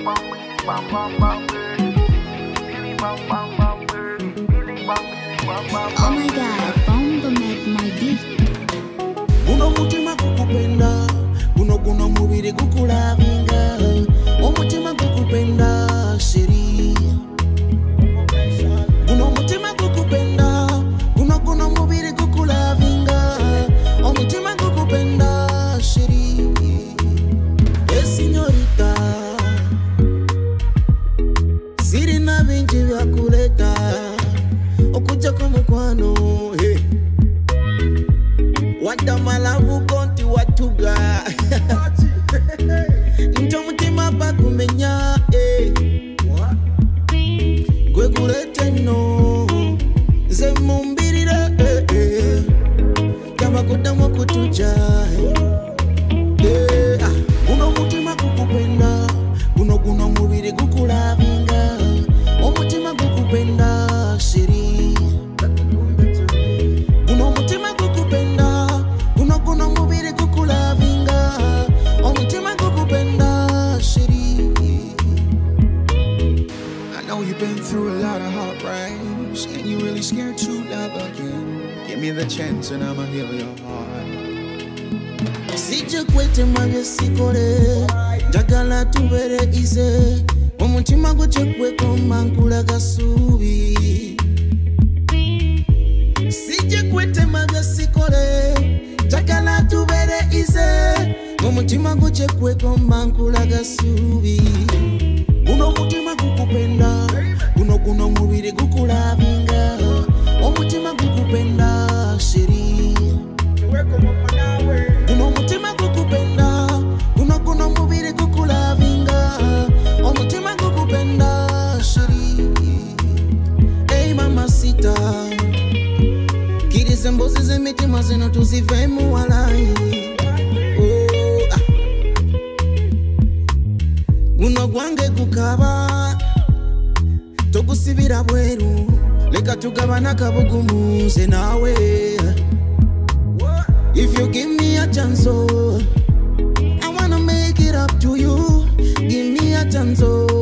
Oh my God, Bomba make my beat. Uno mutima kukupenda, uno mubiri kukulavinga. Umutima kukupenda, sheri. Uno mutima kukupenda, uno mubiri kukulavinga. Umutima kukupenda, sheri. Señorita, siri na binji vya kuleta. Okuja kumukwano, hey. Wanda malavu konti watuga. Njo mutima bakumenya, hey. Gwe kulete no, ze mumbirire, hey, hey. Kama kudamu kutuja, hey. Uno mutima kukupenda, uno mubiri kukulavinga. Omutima kukupenda, sheri. Uno mutima kukupenda, uno mubiri kukulavinga. Omutima kukupenda, sheri. I know you've been through a lot of heartbreaks, and you really scared to love again. Give me the chance and I'ma heal your heart. Sije kwete mabye sikole, jagala tubere ize. Omutima guchekwe komankula gasubi. Sije kwete mabye sikole, jagala tubere ize. Omutima guchekwe komankula gasubi. Uno mutima kukupenda, uno mubiri kukulavinga. Omutima kukupenda, sheri. Uno mutima kukupenda, uno mubiri kukulavinga. Omutima kukupenda, sheri. Hey mamacita, kirize mbozi z'emitima zino tuzivemu walai. Guno gwange gukaba, togusibira bweru. Leka tugabana kabugumu nze nawe. If you give me a chance, oh, I wanna make it up to you. Give me a chance, oh.